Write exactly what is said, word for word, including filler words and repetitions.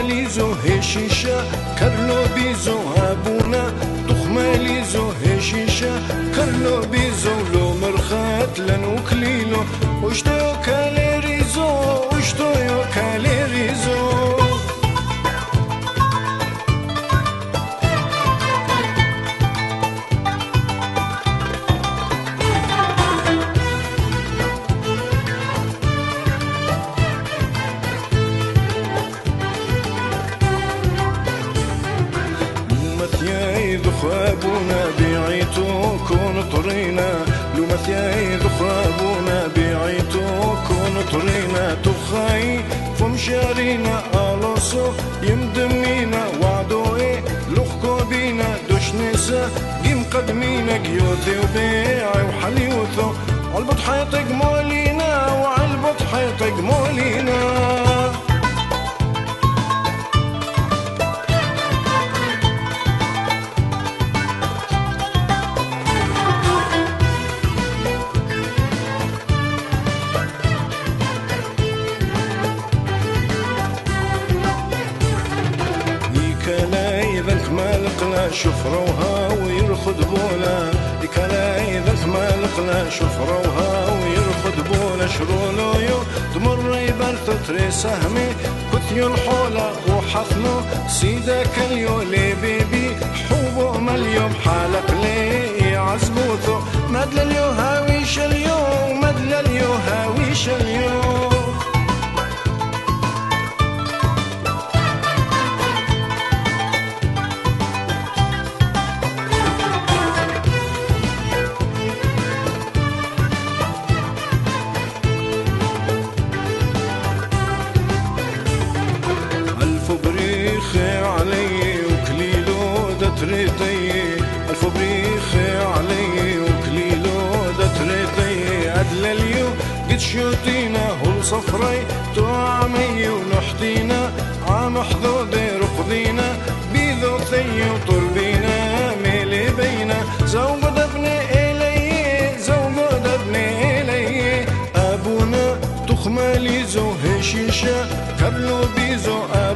تخماليزو هشيشة كرلو بيزو أبونا تخماليزو هشيشة كرلو بيزو لو مرخات لنو كليلو وشتو يو كاليريزو وشتو يو كاليريزو خابونا بعيتو كون طرينا لو مثياي ذخابونا بعيتو كون طرينا تخاي فمشارينا ألوسو يمدمينا وعدو ايه لخكو بينا دوش نسا قيم قدمينا قيوثي وبيعي وحليوثو عالبطحي طقمولينا وعالبطحي طقمولينا مالقنا شفروها ويرخد بولا لكلاي ذاك مالقنا شفروها ويرخد بولا شرولو يو تمر يبرث تري سهمي كثيو الحولة وحفنو سيدا كليو لي بيبي حوبو مليوم حالق لي عزبوثو مدل اليو هاويش اليو مدل اليو هاويش اليو تريطي ألف بريخي علي وكليلو دا تريطي أدل اليو قد شوتينا هو صفري تو عمي ونحتينا عام حضودي رقضينا بيذو ثي وطربينا ميلي بينا زوج دبني إلي زوج دبني إلي أبونا تخماليزو هشيشة كبلو بيزو